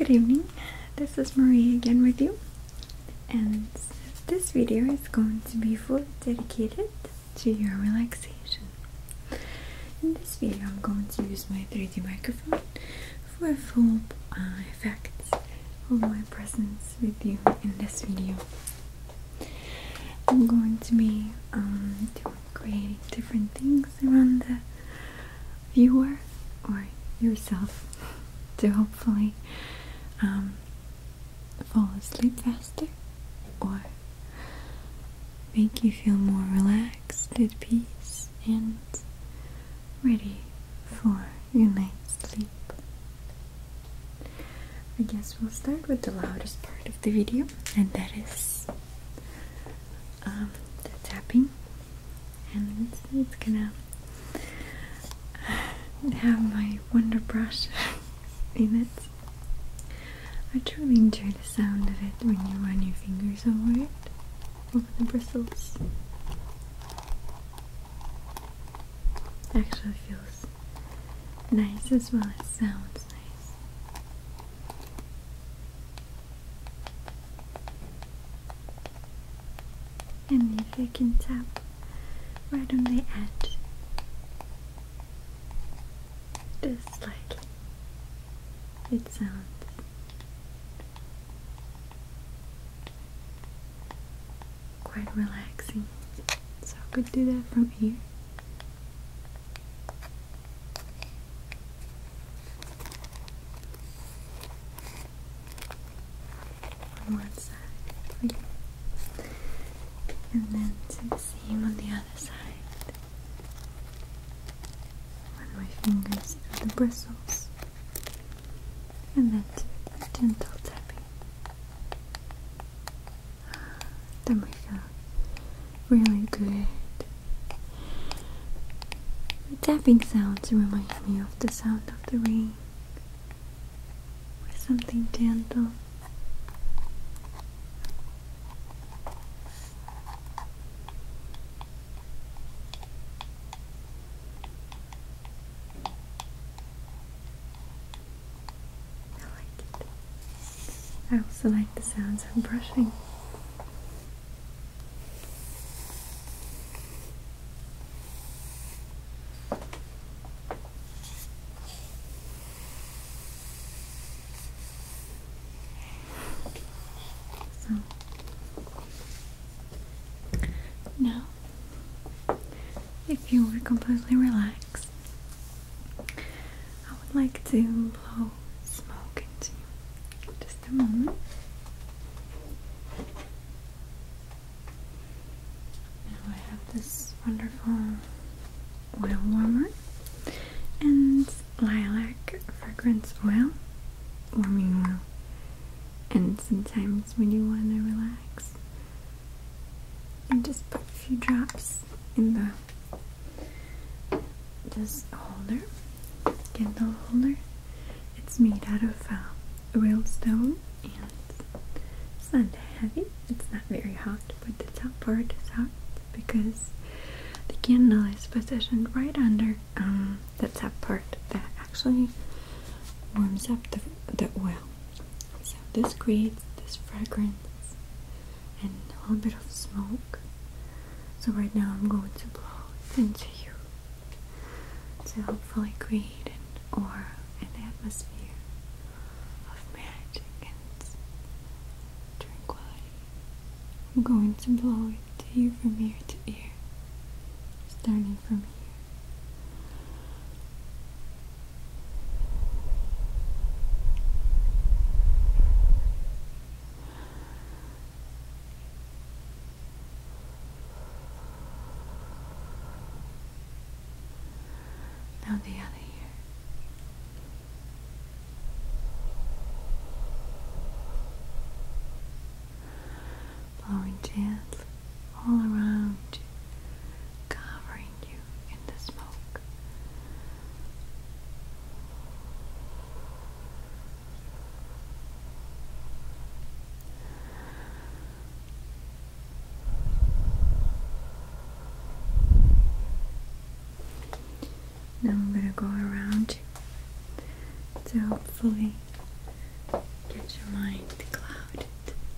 Good evening, this is Marie again with you, and this video is going to be fully dedicated to your relaxation. In this video I'm going to use my 3D microphone for a full effect of my presence with you in this video. I'm going to be creating different things around the viewer or yourself to hopefully fall asleep faster or make you feel more relaxed, at peace, and ready for your night's sleep. I guess we'll start with the loudest part of the video, and that is the tapping. And it's gonna have my wonder brush in it. I truly enjoy the sound of it when you run your fingers over it, over the bristles. It actually feels nice as well as sounds nice. And if you can tap right on the edge, just like it sounds. Quite relaxing, so I could do that from here. On one side, for you. And then do the same on the other side. Run my fingers through the bristles, and then do gentle tapping. That might feel really good. The tapping sounds remind me of the sound of the rain, or something gentle. I like it. I also like the sounds of brushing. Now, if you were completely relaxed, I would like to blow smoke into you. Just a moment. Now I have this wonderful oil warmer and lilac fragrance oil, warming oil. And sometimes when you want to relax, you just put a few drops in this holder, candle holder. It's made out of real stone, and it's not heavy. It's not very hot, but the top part is hot because the candle is positioned right under the top part that actually warms up the oil. So this creates this fragrance and a little bit of smoke. So right now I'm going to blow it into you to hopefully create an aura, an atmosphere of magic and tranquility. I'm going to blow it to you from ear to ear, starting from here. Now the other ear. Blowing gently all around you, covering you in the smoke. Now I'm going to go around to hopefully get your mind clouded.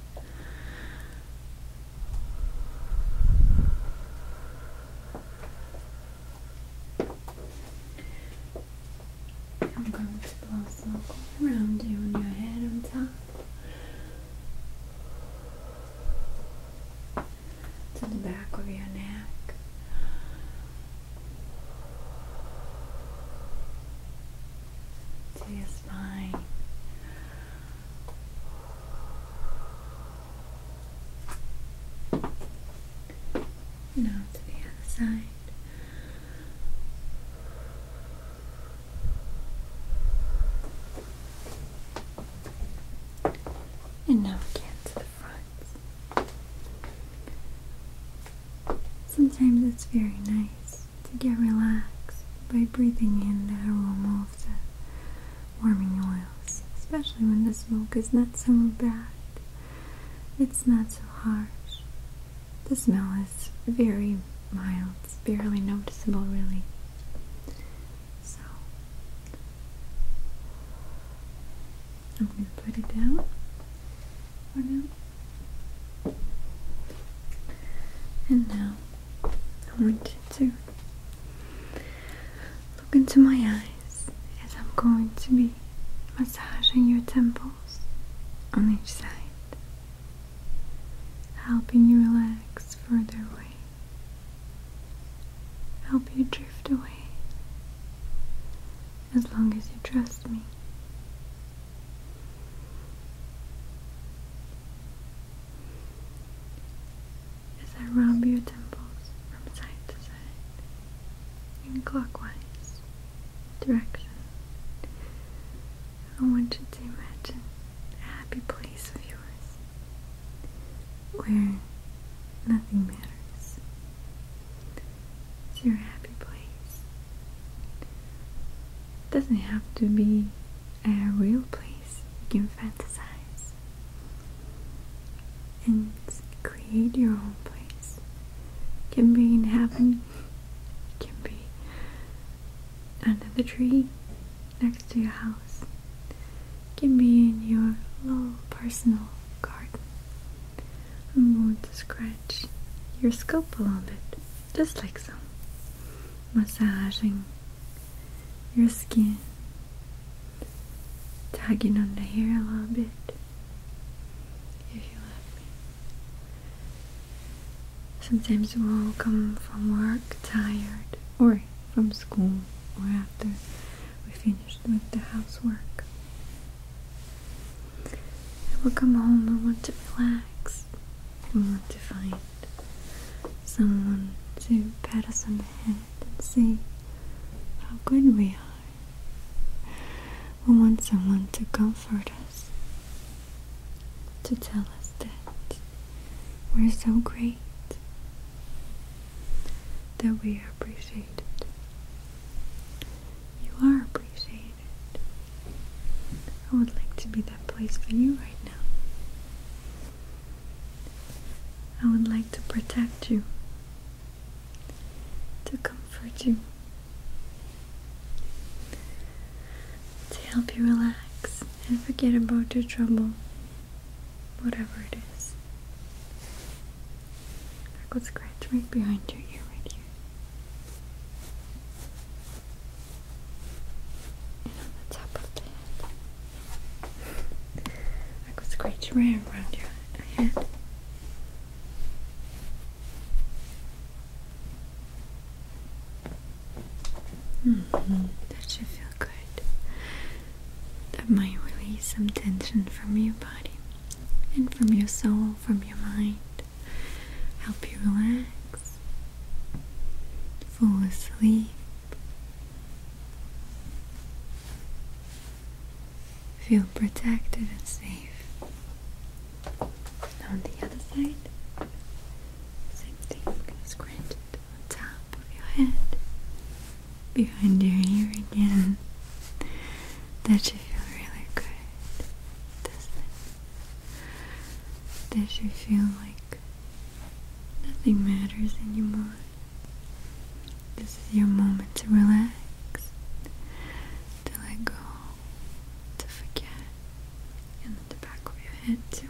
I'm going to blow smoke around you and your head on top to the back of your neck. To your spine. Now to the other side. And now again to the front. Sometimes it's very nice to get relaxed by breathing in the aroma of the warming oils, especially when the smoke is not so bad. It's not so harsh. The smell is very mild. It's barely noticeable, really. So I'm going to put it down for now. And now I want you to look into my eyes as I'm going to be massaging your temples on each side, helping you relax further away, help you drift away, as long as you trust me. As I rub your temples from side to side, in clockwise direction, I want you to imagine a happy place of yours, where nothing matters. It's your happy place. It doesn't have to be a real place. You can fantasize and create your own place. It can be in heaven. It can be under the tree next to your house. It can be in your little personal garden. I'm going to scratch your scalp a little bit, just like so. Massaging your skin, tugging on the hair a little bit, if you let me. Sometimes we'll come from work tired, or from school, or after we finished with the housework. We'll come home and want to relax. We want to find someone to pat us on the head and say how good we are. We want someone to comfort us, to tell us that we're so great, that we are appreciated. You are appreciated. I would like to be that place for you right now. I would like to protect you, to comfort you, to help you relax and forget about your trouble, whatever it is. I could scratch right behind your ear right here. And on the top of the head. I could scratch right around your head. That should feel good. That might release some tension from your body and from your soul, from your mind. Help you relax, fall asleep, feel protected and safe. Now on the other side, same thing. I'm gonna scratch it on top of your head, behind your ear again. That should feel really good, doesn't it? That should feel like nothing matters anymore. This is your moment to relax, to let go, to forget, and to head too.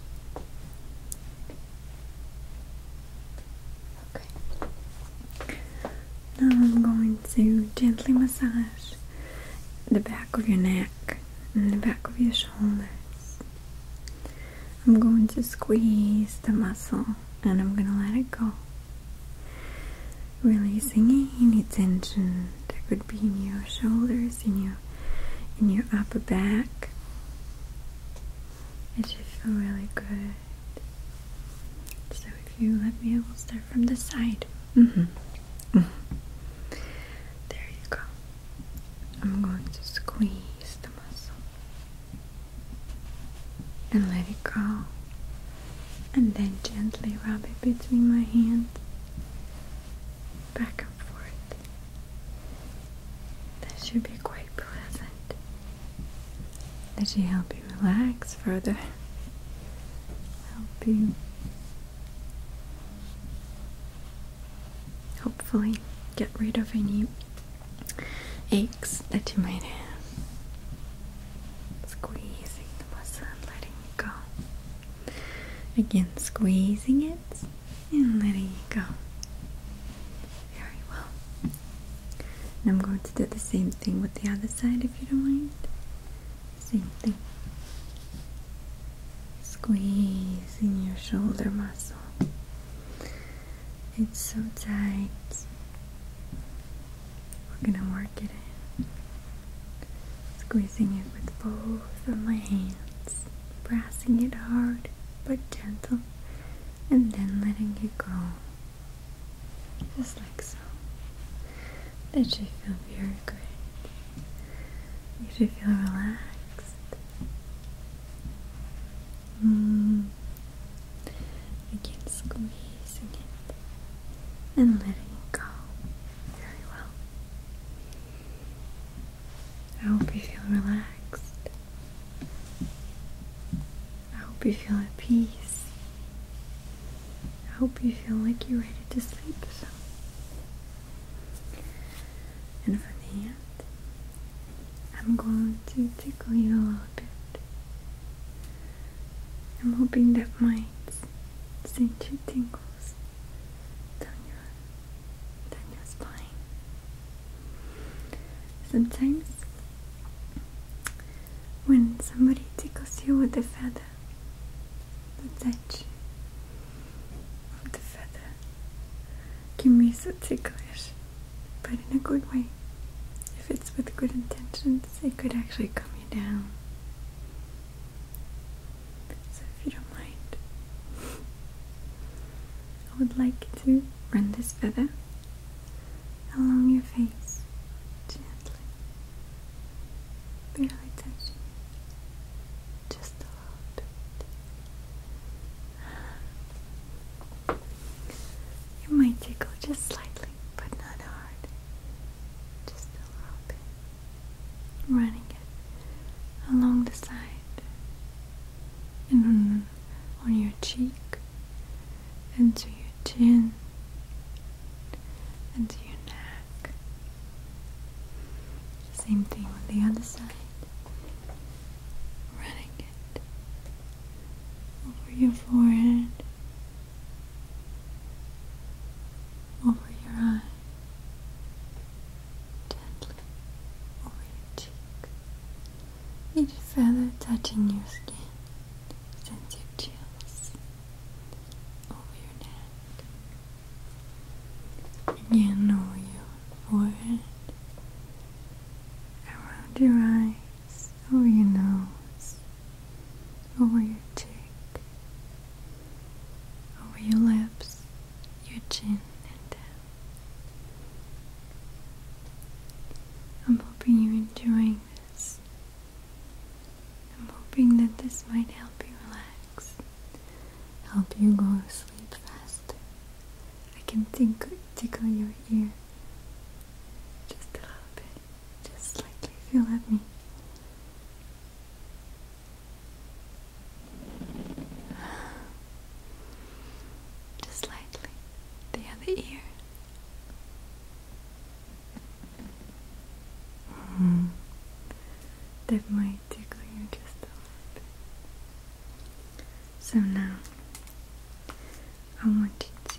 Okay. Now I'm going to gently massage the back of your neck and the back of your shoulders. I'm going to squeeze the muscle and I'm going to let it go. Releasing any tension that could be in your shoulders, in your upper back. It should feel really good. So if you let me, I will start from the side. There you go. I'm going to squeeze the muscle and let it go. And then gently rub it between my hands. Back and forth. That should be quite pleasant. That should help you relax further. Help you hopefully get rid of any aches that you might have. Squeezing the muscle and letting it go. Again, squeezing it and letting it go. Very well. And I'm going to do the same thing with the other side if you don't mind. Same thing. Squeezing your shoulder muscle. It's so tight. We're gonna work it in. Squeezing it with both of my hands. Pressing it hard but gentle. And then letting it go. Just like so. That should feel very good. You should feel relaxed. Again, squeezing it and letting it go. Very well. I hope you feel relaxed. I hope you feel at peace. I hope you feel like you're ready to sleep. And for the end, I'm going to tickle you a little bit. I'm hoping that might send you tingles down your spine. Sometimes when somebody tickles you with a feather, the touch of the feather can be so ticklish, but in a good way. If it's with good intentions, it could actually calm you down. So if you don't mind, I would like to run this feather along your face, gently, barely touching, just a little bit. It might tickle just slightly, but not hard, just a little bit. Running it along the side and on your cheek, and to your chin, and to your neck. Same thing on the other side. Running it over your forehead, over your eye, gently over your cheek. Each feather touching your skin sends you chills over your neck. Again over your forehead, around your eyes, over your nose, over your cheek, over your lips, your chin, and down. I'm hoping you're enjoying this. I'm hoping that this might help you relax, help you go to sleep faster. I can tickle your ear just a little bit, just slightly, if you let me. Just slightly. The other ear. That might tickle you just a little bit. So now I want you to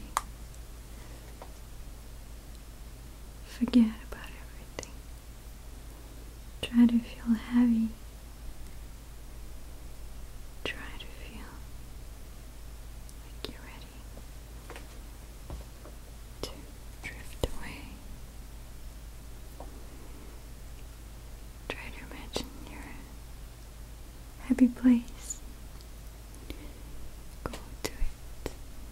forget about everything. Try to feel heavy. Try to feel like you're ready to drift away. Try to imagine you're a happy place. Go to it.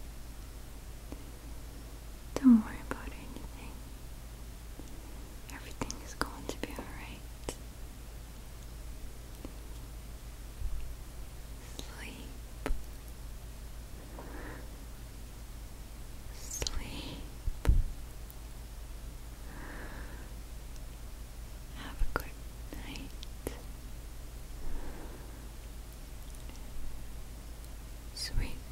Don't worry about anything. Everything is going to be alright. Sleep. Sleep. Have a good night. Sweet